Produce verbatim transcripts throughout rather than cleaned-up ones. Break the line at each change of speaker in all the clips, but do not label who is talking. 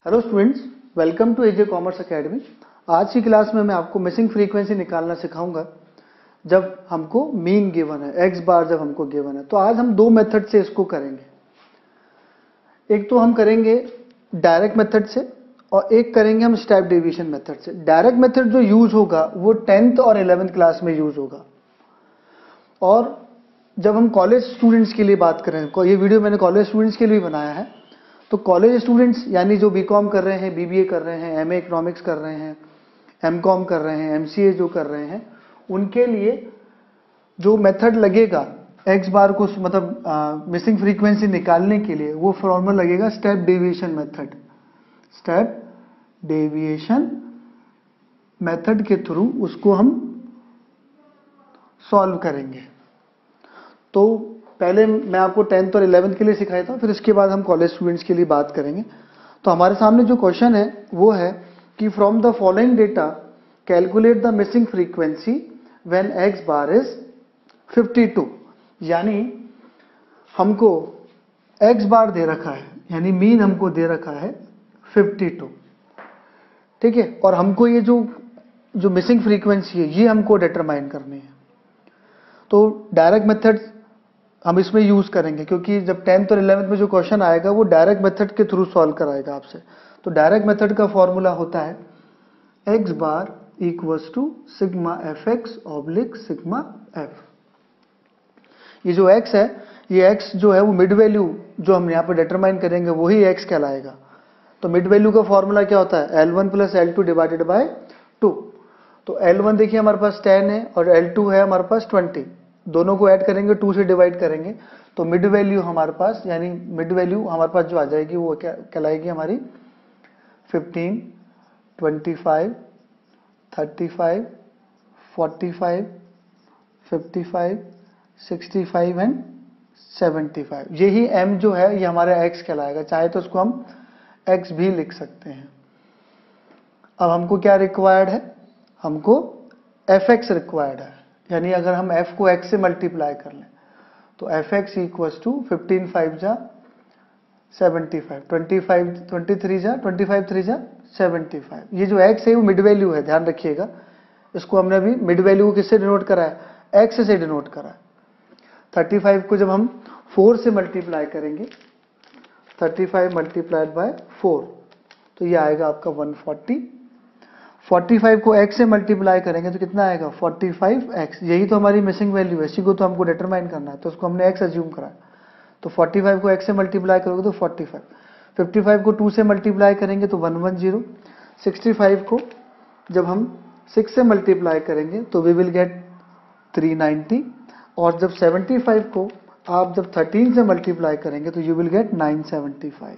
Hello students, welcome to AJ commerce academy. आज की class में मैं आपको मिसिंग फ्रीक्वेंसी निकालना सिखाऊंगा जब हमको मीन गिवन है, एक्स बार जब हमको गिवन है। तो आज हम दो मेथड से इसको करेंगे। एक तो हम करेंगे डायरेक्ट मेथड से और एक करेंगे हम स्टेप डेविएशन मेथड से। डायरेक्ट मेथड जो यूज होगा वो टेंथ और इलेवेंथ क्लास में यूज होगा, और जब हम कॉलेज स्टूडेंट्स के लिए बात करें, ये वीडियो मैंने कॉलेज स्टूडेंट्स के लिए बनाया है, तो कॉलेज स्टूडेंट्स यानी जो बीकॉम कर रहे हैं, बीबीए कर रहे हैं, एमए इकोनॉमिक्स कर रहे हैं, एमकॉम कर रहे हैं, एमसीए जो कर रहे हैं, उनके लिए जो मेथड लगेगा एक्स बार को मतलब मिसिंग फ्रीक्वेंसी निकालने के लिए, वो फॉर्मूला लगेगा step deviation method. Step deviation method के थ्रू उसको हम सॉल्व करेंगे। तो पहले मैं आपको टेंथ और इलेवेंथ के लिए सिखाया था, फिर इसके बाद हम कॉलेज स्टूडेंट्स के लिए बात करेंगे। तो हमारे सामने जो क्वेश्चन है वो है कि from the following data calculate the missing frequency when x bar is fifty two. यानी हमको एक्स बार दे रखा है, यानी मीन हमको दे रखा है फिफ्टी टू, ठीक है, और हमको ये जो जो मिसिंग फ्रीक्वेंसी है ये हमको डिटरमाइन करनी है। तो डायरेक्ट मेथड हम इसमें यूज करेंगे, क्योंकि जब टेंथ और इलेवेंथ में जो क्वेश्चन आएगा वो डायरेक्ट मेथड के थ्रू सॉल्व कराएगा आपसे। तो डायरेक्ट मेथड का फॉर्मूला होता है x bar equals to sigma f x oblique sigma f. ये जो एक्स है, ये एक्स जो है वो मिड वैल्यू जो हम यहाँ पे डिटरमाइन करेंगे वही एक्स कहलाएगा। तो मिड वैल्यू का फॉर्मूला क्या होता है, L one plus L two divided by two. तो एल वन देखिए हमारे पास टेन है और एल टू है हमारे पास ट्वेंटी, दोनों को ऐड करेंगे, टू से डिवाइड करेंगे, तो मिड वैल्यू हमारे पास, यानी मिड वैल्यू हमारे पास जो आ जाएगी वो क्या कहलाएगी हमारी fifteen, twenty five, thirty five, forty five, fifty five, sixty five and seventy five. यही m जो है ये हमारा x कहलाएगा। चाहे तो उसको हम x भी लिख सकते हैं। अब हमको क्या रिक्वायर्ड है, हमको fx रिक्वायर्ड है, यानी अगर हम f को x से मल्टीप्लाई कर लें तो fx equals to fifteen five जा seventy five, twenty five twenty three जा ट्वेंटी फाइव थ्री जा सेवेंटी फाइव। ये जो x है वो मिड वैल्यू है, ध्यान रखिएगा। इसको हमने अभी मिड वैल्यू को किससे डिनोट करा है, x से डिनोट करा है। थर्टी फाइव को जब हम फोर से मल्टीप्लाई करेंगे, thirty five multiplied by four, तो ये आएगा आपका वन फोर्टी। फोर्टी फाइव को x से मल्टीप्लाई करेंगे तो कितना आएगा, फोर्टी फाइव एक्स। यही तो हमारी मिसिंग वैल्यू है, इसी को तो हमको डिटरमाइन करना है, तो उसको हमने x अज्यूम करा है। तो फोर्टी फाइव को x से मल्टीप्लाई करोगे तो फोर्टी फाइव, फिफ्टी फाइव को टू से मल्टीप्लाई करेंगे तो one one zero, sixty five को जब हम सिक्स से मल्टीप्लाई करेंगे तो we will get three ninety, और जब सेवेंटी फाइव को आप जब थर्टीन से मल्टीप्लाई करेंगे तो you will get nine seventy five.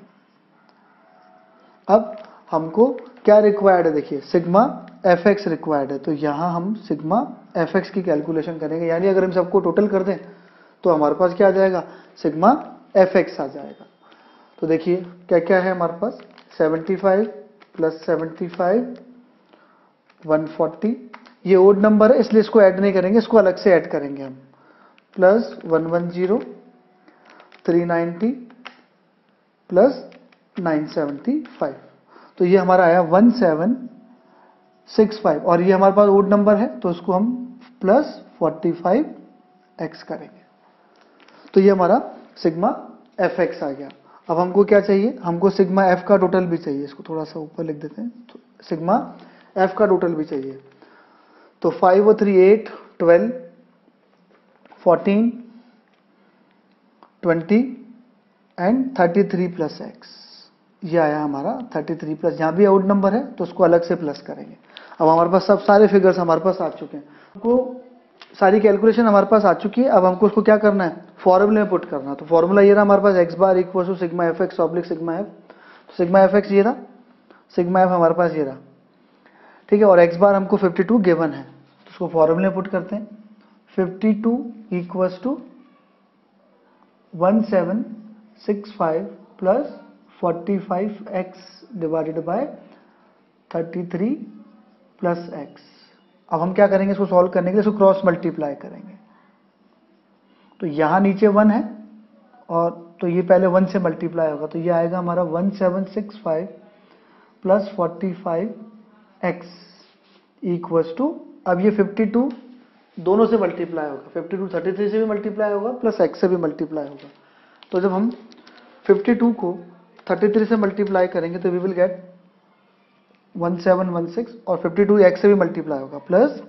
अब हमको क्या रिक्वायर्ड है, देखिए सिग्मा एफ एक्स रिक्वायर्ड है, तो यहां हम सिग्मा एफ एक्स की कैलकुलेशन करेंगे। यानी अगर हम सबको टोटल कर दें तो हमारे पास क्या आ जाएगा, सिग्मा एफ एक्स आ जाएगा। तो देखिए क्या क्या है हमारे पास, seventy five plus seventy five, one forty. ये ओड नंबर है इसलिए इसको ऐड नहीं करेंगे, इसको अलग से ऐड करेंगे हम, plus one one zero, three ninety plus nine seventy five. तो ये हमारा आया वन सेवन सिक्स फाइव, और ये हमारे पास ओड नंबर है तो उसको हम प्लस फोर्टी फाइव एक्स करेंगे। तो ये हमारा सिग्मा एफ एक्स आ गया। अब हमको क्या चाहिए, हमको सिग्मा एफ का टोटल भी चाहिए। इसको थोड़ा सा ऊपर लिख देते हैं, तो सिग्मा एफ का टोटल भी चाहिए। तो फाइव और three eight, twelve, fourteen, twenty and thirty three plus x. ये आया हमारा थर्टी थ्री प्लस, यहाँ भी आउट नंबर है तो उसको अलग से प्लस करेंगे। अब हमारे पास सब सारे फिगर्स हमारे पास आ चुके हैं, हमको सारी कैलकुलेशन हमारे पास आ चुकी है। अब हमको उसको क्या करना है, फॉर्मूले में पुट करना है। तो फॉर्मूला ये रहा हमारे पास, x bar equal to sigma f x oblique sigma f. Sigma f x ये रहा, सिग्मा एफ हमारे पास ये रहा, ठीक है, और एक्स बार हमको फिफ्टी टू गिवन है, तो उसको फॉर्मूले में पुट करते हैं। Fifty two equals to one seven six five plus forty five x divided by thirty three plus x. अब हम क्या करेंगे, इसको सॉल्व करने के लिए इसको क्रॉस मल्टीप्लाई करेंगे। तो यहां नीचे वन है और तो ये पहले वन से मल्टीप्लाई होगा, तो ये आएगा हमारा one seven six five plus forty five x equals to, अब ये फिफ्टी टू दोनों से मल्टीप्लाई होगा, फिफ्टी टू थर्टी थ्री से भी मल्टीप्लाई होगा प्लस x से भी मल्टीप्लाई होगा। तो जब हम फिफ्टी टू को थर्टी थ्री से मल्टीप्लाई करेंगे तो we will get one seven one six, और फिफ्टी टू x से भी मल्टीप्लाई होगा प्लस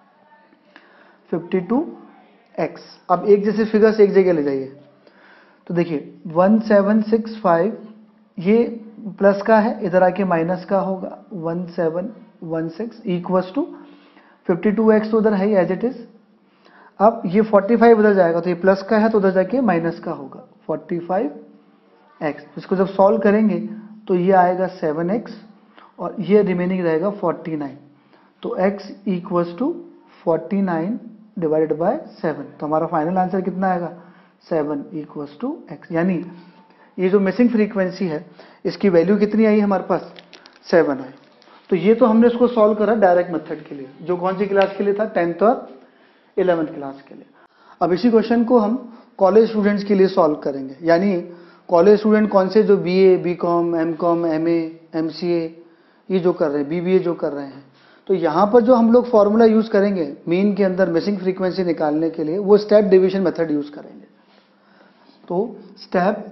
फिफ्टी टू एक्स। अब एक जैसे फिगर्स एक जगह ले जाइए, तो देखिए वन सेवन सिक्स फाइव ये प्लस का है, इधर आके माइनस का होगा, one seven one six equals to fifty two x तो उधर है ही एज इट इज। अब ये फोर्टी फाइव उधर जाएगा तो ये प्लस का है तो उधर जाके माइनस का होगा, फोर्टी फाइव एक्स। इसको जब सॉल्व करेंगे तो ये आएगा सेवन एक्स और ये रिमेनिंग रहेगा फोर्टी नाइन। तो x equals to forty nine divided by seven. तो हमारा फाइनल आंसर कितना आएगा, सेवन इक्वल्स टू x। यानी ये जो मिसिंग फ्रीक्वेंसी है इसकी वैल्यू कितनी आई हमारे पास, सेवन आई। तो ये तो हमने इसको सॉल्व करा डायरेक्ट मेथड के लिए, जो कौन सी क्लास के लिए था, टेंथ और इलेवेंथ क्लास के लिए। अब इसी क्वेश्चन को हम कॉलेज स्टूडेंट्स के लिए सॉल्व करेंगे। यानी कॉलेज स्टूडेंट कौन से, जो B A B com M com M A M C A ये जो कर रहे हैं, बी बी ए जो कर रहे हैं। तो यहाँ पर जो हम लोग फॉर्मूला यूज करेंगे मीन के अंदर मिसिंग फ्रीक्वेंसी निकालने के लिए, वो स्टेप डेविएशन मेथड यूज करेंगे। तो स्टेप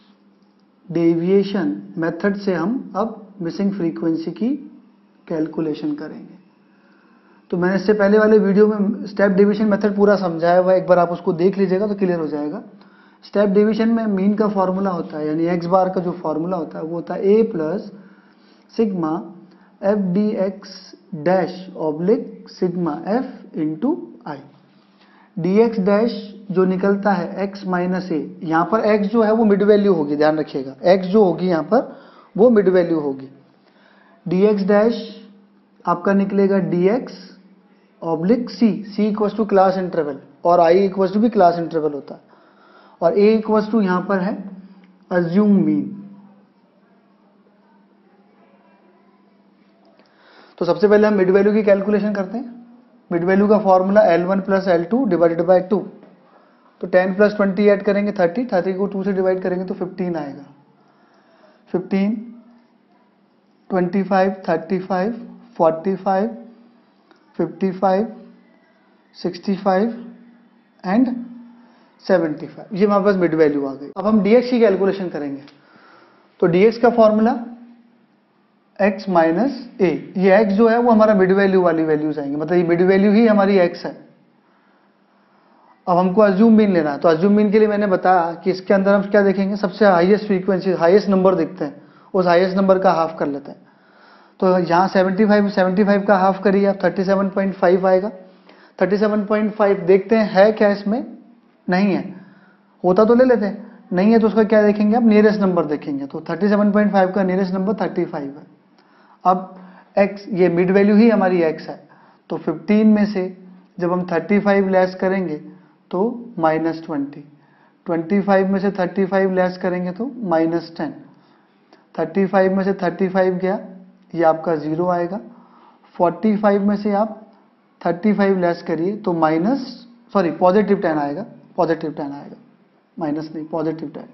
डेविएशन मेथड से हम अब मिसिंग फ्रीक्वेंसी की कैलकुलेशन करेंगे। तो मैंने इससे पहले वाले वीडियो में स्टेप डेविएशन मेथड पूरा समझाया हुआ है, एक बार आप उसको देख लीजिएगा तो क्लियर हो जाएगा। स्टेप डेविएशन में मीन का फॉर्मूला होता है, यानी एक्स बार का जो फॉर्मूला होता है वो होता है A plus sigma f d x dash oblique sigma f into i. D x dash जो निकलता है x माइनस ए, यहाँ पर x जो है वो मिड वैल्यू होगी, ध्यान रखिएगा x जो होगी यहाँ पर वो मिड वैल्यू होगी। डी एक्स डैश आपका निकलेगा dx oblique c, c equals to class interval और i इक्वल्स टू भी क्लास इंटरवल होता है, और a इक्वल्स टू यहाँ पर है अज्यूम मीन। तो सबसे पहले हम मिड वैल्यू की कैलकुलेशन करते हैं। मिड वैल्यू का formula L one plus L two divided by two. तो टेन प्लस ट्वेंटी ऐड करेंगे थर्टी, थर्टी को टू से डिवाइड करेंगे तो फिफ्टीन आएगा। Fifteen, twenty five, thirty five, forty five, fifty five, sixty five and seventy five. ये हमारे पास mid value आ गई। अब हम dx की कैलकुलेशन करेंगे। तो dx का फॉर्मूला x माइनस ए, ये x जो है वो हमारा मिड वैल्यू वाली वैल्यूज आएंगे, मतलब ये मिड वैल्यू ही हमारी x है। अब हमको अज्यूम मीन लेना है, तो अज्यूम मीन के लिए मैंने बताया कि इसके अंदर हम क्या देखेंगे, सबसे हाईएस्ट फ्रीक्वेंसी हाईएस्ट नंबर देखते हैं, उस हाईएस्ट नंबर का हाफ कर लेते हैं। तो यहाँ सेवेंटी फाइव, सेवेंटी फाइव का हाफ करिए आप, थर्टी सेवन पॉइंट फाइव आएगा। थर्टी सेवन पॉइंट फाइव देखते हैं है क्या इसमें, नहीं है, होता तो ले लेते हैं, नहीं है तो उसका क्या देखेंगे आप, नियरेस्ट नंबर देखेंगे। तो थर्टी सेवन पॉइंट फाइव का नियरेस्ट नंबर थर्टी फाइव है। अब x, ये मिड वैल्यू ही हमारी x है, तो फिफ्टीन में से जब हम थर्टी फाइव लेस करेंगे तो माइनस ट्वेंटी, ट्वेंटी फाइव में से थर्टी फाइव लेस करेंगे तो माइनस टेन, थर्टी फाइव में से थर्टी फाइव गया ये आपका जीरो आएगा। फोर्टी फाइव में से आप थर्टी फाइव लेस करिए तो माइनस सॉरी पॉजिटिव टेन आएगा, पॉजिटिव टेन आएगा, माइनस नहीं positive ten.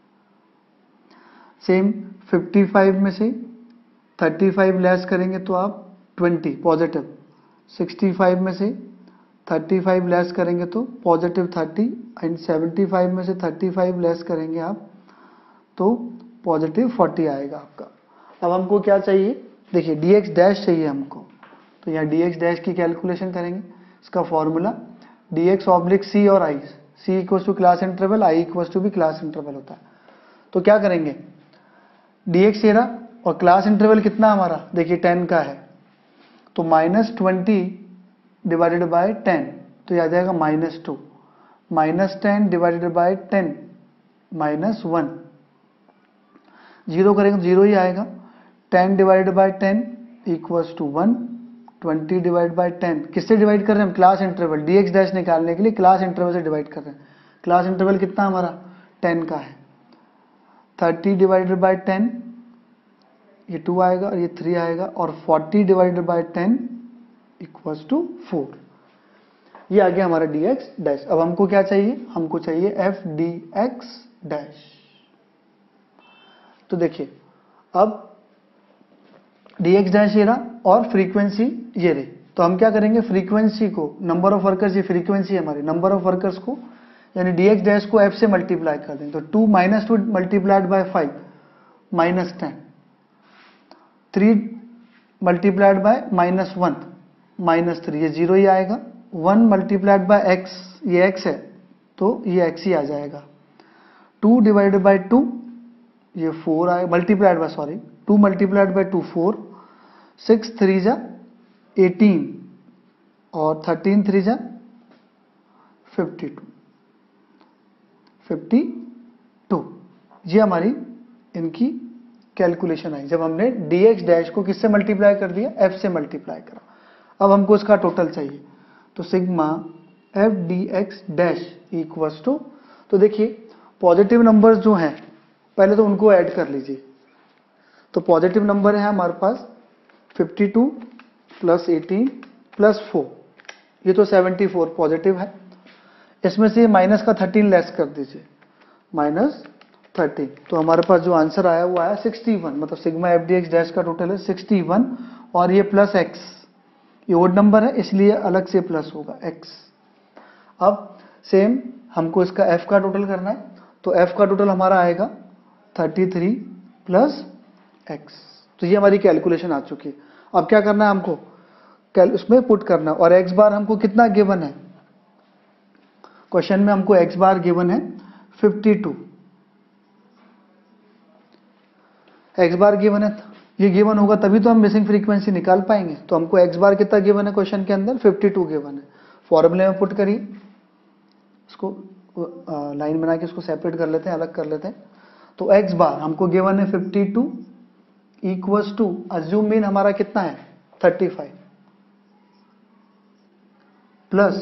Same fifty five में से थर्टी फाइव लेस करेंगे तो आप ट्वेंटी पॉजिटिव, सिक्सटी फाइव में से थर्टी फाइव लेस करेंगे तो positive thirty and seventy five में से थर्टी फाइव लेस करेंगे आप तो पॉजिटिव फोर्टी आएगा आपका। अब हमको क्या चाहिए, देखिए dx डैश चाहिए हमको, तो यहाँ dx डैश की कैलकुलेशन करेंगे। इसका फॉर्मूला dx ऑब्लिक c और i, c equals to class interval, i equals to भी क्लास इंटरवल होता है। तो क्या करेंगे, dx ये रहा और क्लास इंटरवल कितना हमारा, देखिए टेन का है, तो minus twenty divided by ten, तो ये आ जाएगा minus two, minus ten divided by ten minus one, zero करेंगे तो जीरो ही आएगा। Ten divided by ten equals to one, twenty divide by ten, किससे डिवाइड कर रहे हैं हम, क्लास इंटरवल, dx डैश निकालने के लिए क्लास इंटरवल से डिवाइड कर रहे हैं। क्लास इंटरवल कितना हमारा टेन का है, थर्टी डिवाइडेड बाय टेन ये टू आएगा और ये थ्री आएगा, और forty divided by ten equals to four. ये आ गया हमारा dx डैश। अब हमको क्या चाहिए, हमको चाहिए एफ डी एक्स डैश। तो देखिए अब डी एक्स डैश ये रहा और फ्रीक्वेंसी ये रही। तो हम क्या करेंगे, फ्रीक्वेंसी को, नंबर ऑफ वर्कर्स, ये फ्रीक्वेंसी हमारी, नंबर ऑफ वर्कर्स को यानी डी एक्स डैश को एफ से मल्टीप्लाई कर देंगे। तो two minus two multiplied by five minus ten, three multiplied by minus one minus three, ये जीरो ही आएगा। वन मल्टीप्लाइड बाय एक्स, ये एक्स है तो ये एक्स ही आ जाएगा। टू डिवाइडेड बाय टू, ये फोर आएगा, multiplied by sorry two multiplied by two four, six three जा एटीन और थर्टीन थ्री जा फिफ्टी टू, फिफ्टी टू। ये हमारी इनकी कैलकुलेशन आई जब हमने डी एक्स डैश को किससे मल्टीप्लाई कर दिया, एफ से मल्टीप्लाई करा। अब हमको इसका टोटल चाहिए, तो sigma f d x dash equals to, तो देखिए पॉजिटिव नंबर्स जो हैं पहले तो उनको ऐड कर लीजिए। तो पॉजिटिव नंबर है हमारे पास fifty two plus eighteen plus four, ये तो सेवेंटी फोर पॉजिटिव है। इसमें से माइनस का थर्टीन लेस कर दीजिए, माइनस थर्टीन, तो हमारे पास जो आंसर आया वो आया सिक्सटी वन। मतलब sigma f d x dash का टोटल है सिक्सटी वन और ये प्लस एक्स, ये ओड नंबर है इसलिए अलग से प्लस होगा एक्स। अब सेम हमको इसका एफ का टोटल करना है, तो एफ का टोटल हमारा आएगा थर्टी थ्री प्लस एक्स। तो ये हमारी कैलकुलेशन आ चुकी है। अब क्या करना है हमको, उसमें पुट करना है। और एक्स बार हमको कितना गिवन है, क्वेश्चन में हमको एक्स बार गिवन है fifty two, x bar given है, ये गिवन होगा तभी तो हम मिसिंग फ्रीक्वेंसी निकाल पाएंगे। तो हमको एक्स बार कितना गिवन है क्वेश्चन के अंदर, फिफ्टी टू गिवन है। फॉर्मूले में पुट करिए, इसको लाइन बना के इसको सेपरेट कर लेते हैं, अलग कर लेते हैं। तो एक्स बार हमको गिवन है fifty two equals to, assume mean हमारा कितना है thirty five, plus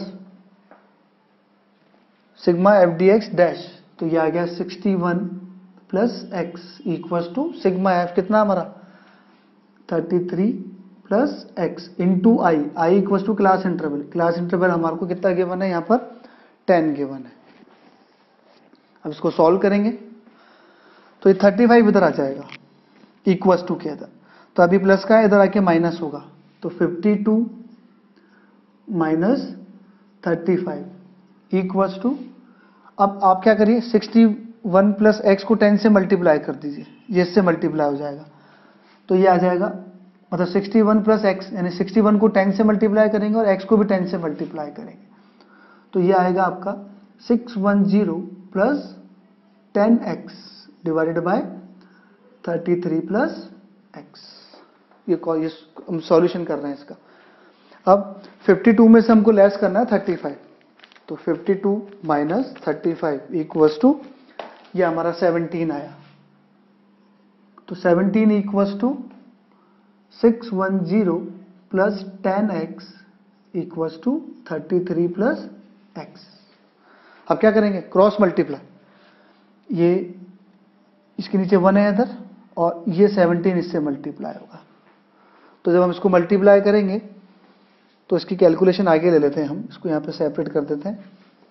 sigma f d x dash, तो ये आ गया sixty one plus x equals to sigma f कितना हमारा thirty three plus x into i, i equals to class interval, class interval हमारे को कितना गिवन है यहाँ पर टेन गिवन है। अब इसको सॉल्व करेंगे तो ये थर्टी फाइव इधर आ जाएगा इक्वल्स टू के इधर, तो अभी प्लस का इधर आके माइनस होगा, तो fifty two minus thirty five equals to, अब आप क्या करिए सिक्सटी वन प्लस एक्स को टेन से मल्टीप्लाई कर दीजिए, ये इससे मल्टीप्लाई हो जाएगा, तो ये आ जाएगा मतलब सिक्सटी वन प्लस एक्स, यानी सिक्सटी वन को टेन से मल्टीप्लाई करेंगे और एक्स को भी टेन से मल्टीप्लाई करेंगे, तो ये आएगा आपका six one zero plus ten x divided by thirty three plus x. ये ये हम सॉल्यूशन कर रहे हैं इसका। अब फिफ्टी टू में से हमको लेस करना है थर्टी फाइव, तो fifty two minus thirty five equals to, ये हमारा सेवनटीन आया, तो seventeen equals to six one zero plus ten x equals to thirty three plus x. अब क्या करेंगे, क्रॉस मल्टीप्लाई, ये इसके नीचे वन है इधर और ये सेवनटीन इससे मल्टीप्लाई होगा, तो जब हम इसको मल्टीप्लाई करेंगे तो इसकी कैलकुलेशन आगे ले लेते हैं हम, इसको यहाँ पे सेपरेट कर देते हैं।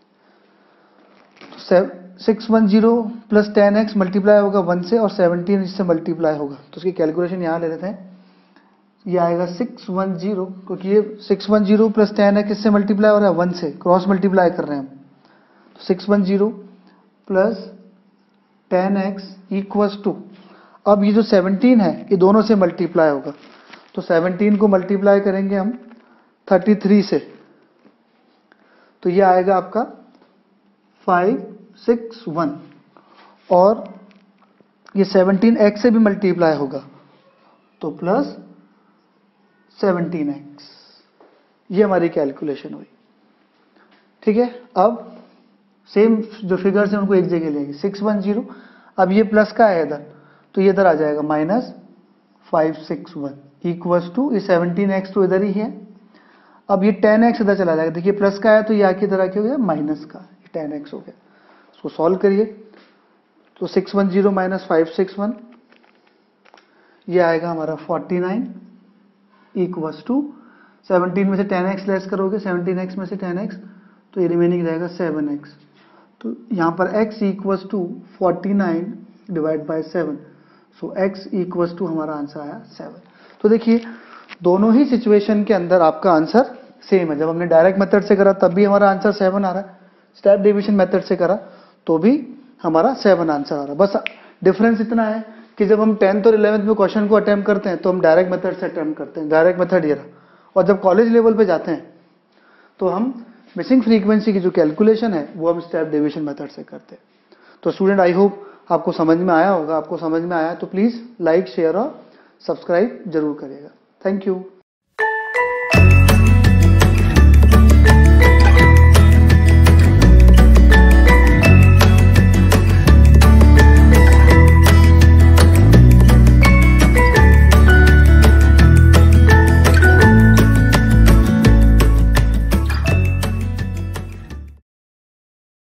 Six one zero plus ten x multiply होगा वन से और सेवनटीन इससे मल्टीप्लाई होगा, तो इसकी कैलकुलेशन यहाँ ले लेते हैं। ये आएगा सिक्स वन जीरो, क्योंकि ये six one zero plus ten x इससे मल्टीप्लाई हो रहा है वन से, क्रॉस मल्टीप्लाई कर रहे हैं हम, तो six one zero plus ten x equals to, अब ये जो सेवनटीन है ये दोनों से मल्टीप्लाई होगा, तो सेवनटीन को मल्टीप्लाई करेंगे हम थर्टी थ्री से, तो ये आएगा आपका फाइव सिक्स वन, और ये सेवनटीन एक्स से भी मल्टीप्लाई होगा तो प्लस सेवनटीन एक्स। ये हमारी कैलकुलेशन हुई, ठीक है। अब सेम जो फिगर्स हैं उनको एक जगह लेंगे, सिक्स वन जीरो, अब ये प्लस का है इधर, तो ये इधर आ जाएगा minus five six one equals to, ये सेवनटीन एक्स तो इधर ही है, अब ये टेन एक्स इधर चला जाएगा, देखिए प्लस का है तो ये आके इधर आके हो गया माइनस का, टेन एक्स हो गया। इसको सॉल्व करिए, तो six one zero minus five six one, ये आएगा हमारा forty nine equals to, seventeen में से टेन एक्स लेस करोगे, सेवनटीन एक्स में से टेन एक्स, तो ये रिमेनिंग रहेगा सेवन एक्स, तो यहाँ पर x equals to forty nine divide by seven, so x equals to हमारा आंसर आया सेवन। तो देखिए दोनों ही सिचुएशन के अंदर आपका आंसर सेम है। जब हमने डायरेक्ट मेथड से करा तब भी हमारा आंसर सेवन आ रहा है, स्टेप डेविएशन मेथड से करा तो भी हमारा सेवन आंसर आ रहा है। बस डिफरेंस इतना है कि जब हम टेंथ और इलेवेंथ में क्वेश्चन को अटेम्प्ट करते हैं तो हम डायरेक्ट मेथड से अटेम्प्ट करते हैं, डायरेक्ट मेथड ये रहा, और जब कॉलेज लेवल पे जाते हैं तो हम मिसिंग फ्रीक्वेंसी की जो कैलकुलेशन है वो हम स्टेप डेविएशन मेथड से करते हैं। तो स्टूडेंट आई होप आपको समझ में आया होगा। आपको समझ में आया तो प्लीज लाइक शेयर और सब्सक्राइब जरूर करिएगा। Thank you.